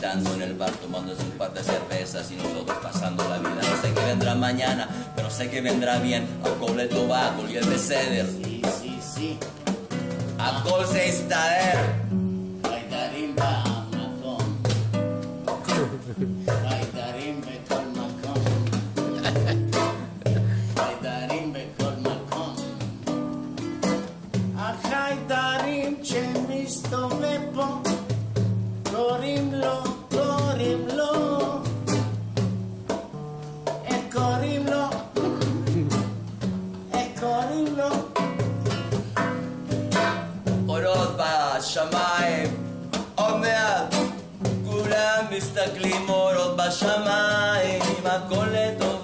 gritando en el bar, tomándose un par de cervezas y nosotros pasando la vida. No sé qué vendrá mañana, pero sé que vendrá bien. Alcohol de tabaco y el beseder. Sí, sí, sí. Alcohol se instader. Haydarim ba'amakom. Haydarim bekol makom. Haydarim bekol makom. החיידרים שמסתובב פה קוראים לו, איך קוראים לו? אורות בשמיים, עוד מעט כולם מסתכלים, אורות בשמיים, הכל לטוב.